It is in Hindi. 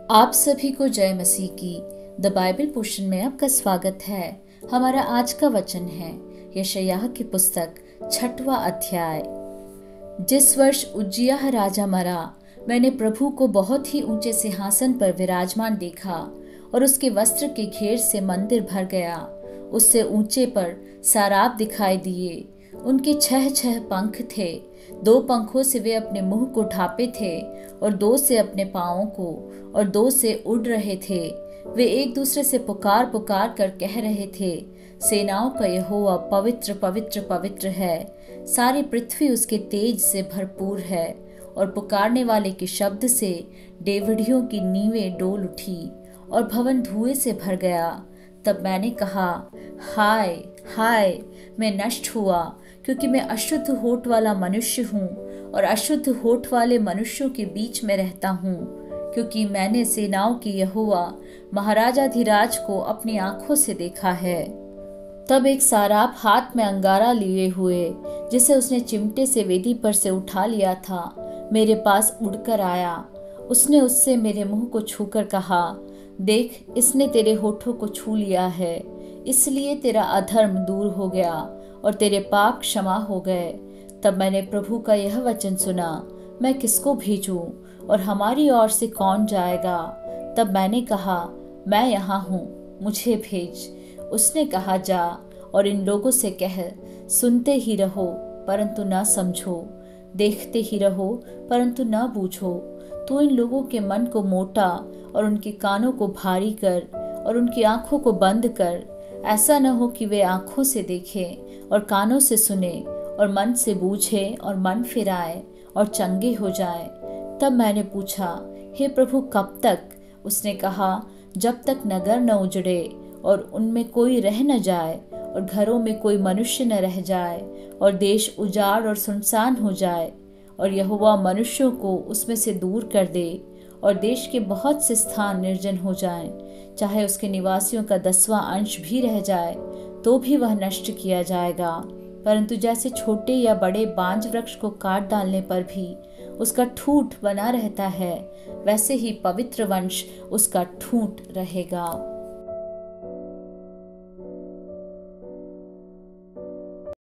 आप सभी को जय मसीह की द बाइबल पोर्शन में आपका स्वागत है। हमारा आज का वचन है यशायाह की पुस्तक 6वां अध्याय। जिस वर्ष उज्जियाह राजा मरा, मैंने प्रभु को बहुत ही ऊंचे सिंहासन पर विराजमान देखा और उसके वस्त्र के घेर से मंदिर भर गया। उससे ऊंचे पर साराप दिखाई दिए। उनके 6 पंख थे। 2 पंखों से वे अपने मुंह को ढांपे थे और 2 से अपने पांवों को और 2 से उड़ रहे थे। वे एक दूसरे से पुकार पुकार कर कह रहे थे, सेनाओं का यहोवा पवित्र पवित्र पवित्र है। सारी पृथ्वी उसके तेज से भरपूर है। और पुकारने वाले के शब्द से डेवढ़ियों की नींवें डोल उठी और भवन धुएं से भर गया। तब मैंने कहा, हाय हाय, मैं नष्ट हुआ, क्योंकि मैं अशुद्ध होठ वाला मनुष्य हूँ और अशुद्ध होठ वाले मनुष्यों के बीच में रहता हूँ, क्योंकि मैंने सेनाओं की यहोवा महाराजाधिराज को अपनी आंखों से देखा है। तब एक साराप हाथ में अंगारा लिए हुए, जिसे उसने चिमटे से वेदी पर से उठा लिया था, मेरे पास उड़कर आया। उसने उससे मेरे मुंह को छूकर कहा, देख, इसने तेरे होठों को छू लिया है, इसलिए तेरा अधर्म दूर हो गया और तेरे पाप क्षमा हो गए। तब मैंने प्रभु का यह वचन सुना, मैं किसको भेजूं और हमारी ओर से कौन जाएगा? तब मैंने कहा, मैं यहाँ हूँ, मुझे भेज। उसने कहा, जा और इन लोगों से कह, सुनते ही रहो परंतु न समझो, देखते ही रहो परंतु न बूझो। तू इन लोगों के मन को मोटा और उनके कानों को भारी कर और उनकी आंखों को बंद कर। ऐसा न हो कि वे आंखों से देखें और कानों से सुने और मन से बूझे और मन फिराए और चंगे हो जाए। तब मैंने पूछा, हे प्रभु, कब तक? उसने कहा, जब तक नगर न उजड़े और उनमें कोई रह न जाए और घरों में कोई मनुष्य न रह जाए और देश उजाड़ और सुनसान हो जाए और यहोवा मनुष्यों को उसमें से दूर कर दे और देश के बहुत से स्थान निर्जन हो जाएं। चाहे उसके निवासियों का 10वां अंश भी रह जाए तो भी वह नष्ट किया जाएगा। परंतु जैसे छोटे या बड़े बांज वृक्ष को काट डालने पर भी उसका ठूंठ बना रहता है, वैसे ही पवित्र वंश उसका ठूंठ रहेगा।